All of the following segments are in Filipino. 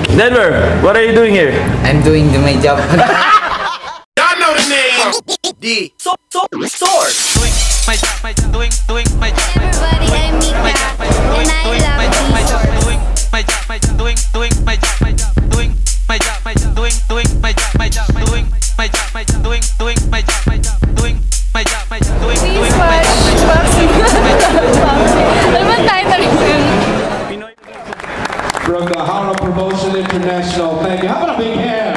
Denver, what are you doing here? I'm doing my job. Y'all know the name. D. Source. Doing my job, doing my job. Everybody, I'm Mika, and I love D-Source. Doing my job, doing my job, doing my job, doing my job, doing my job, doing my job, doing my job, doing my From the Howler Promotion International, thank you. How about a big hand?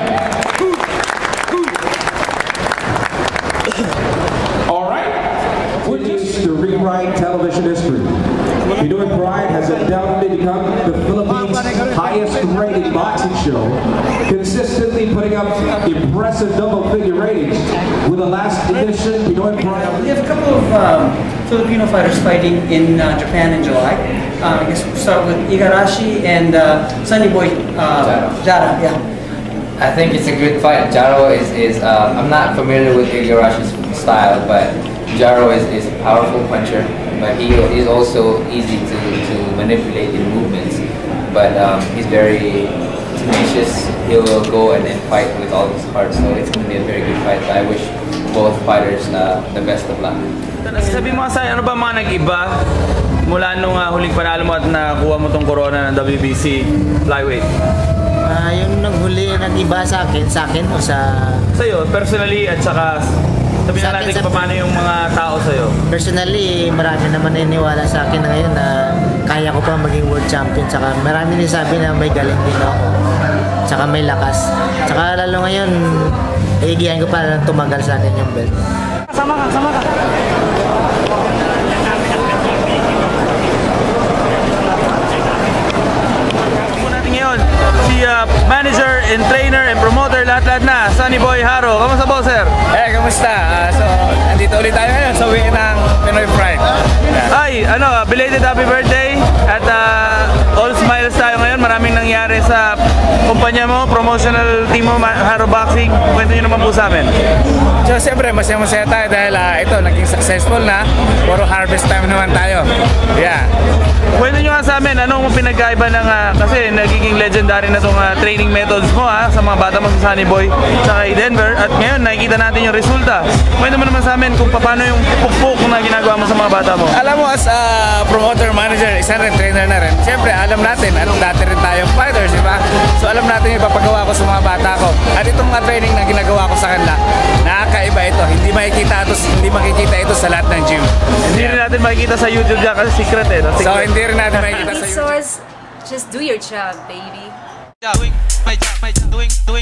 All right, which is to rewrite television history. Pinoy Pride has undoubtedly become the Philippines' highest-rated boxing show, consistently putting up impressive double-figure ratings. With the last edition, Pinoy Pride. We have a couple of Filipino fighters fighting in Japan in July. I guess we'll start with Igarashi and Sunny Boy Jara. Yeah. I think it's a good fight. Jaro is I'm not familiar with Igarashi's style, but Jaro is a powerful puncher, but he is also easy to manipulate in movements. But he's very tenacious. He'll go and fight with all his heart, so it's going to be a very good fight. But I wish both fighters the best of luck. Sabi mo sa ano ba mga nag-iba mula nung huling panalo mo at nakuha mo tong corona ng WBC flyweight? Yung naghuli nag-iba sa akin o sa... Sa'yo, personally at saka sabihin na natin kung paano yung mga tao sa'yo. Personally, marami naman naniniwala sa akin na ngayon na kaya ko pa maging world champion. Tsaka marami din sabi na may galing din ako. Tsaka may lakas. Tsaka lalo ngayon, iigihan ko pa na tumagal sa akin yung belt. Sama ka. Si manager and trainer and promoter, lahat-lahat na, Sunny Boy Haro. Kamusta po, sir? Kamusta? So, andito ulit tayo ngayon sa uwi ng Pinoy Pride. Ay, belated happy birthday at all smiles tayo ngayon. Maraming nangyari sa kumpanya mo, promotional team mo, Haro Boxing. Kwento nyo naman po sa amin. So, siyempre, masaya-masaya tayo dahil ito, naging successful na. Puro harvest time naman tayo. Yeah. Kwento nyo nga sa amin, anong pinagkaiba ng, kasi nagiging legendary na itong training methods mo sa mga bata mo sa Sunny Boy sa kay Denver, at ngayon nakikita natin yung resulta. Kwento mo naman sa amin kung paano yung pukpuk na ginagawa mo sa mga bata mo. Alam mo, as a promoter, manager, isa rin, trainer na rin, siyempre alam natin at dati rin tayong fighters, di ba? So alam natin yung ipapagawa ko sa mga bata ko. At itong mga training na ginagawa ko sa kanila, nakakaiba ito. Hindi makikita ito sa lahat ng gym. Hindi rin natin makikita sa YouTube dyan kasi secret eh. No? Secret. So hindi rin natin makikita sa YouTube. D-Source, just do your job, baby. Doing my job, doing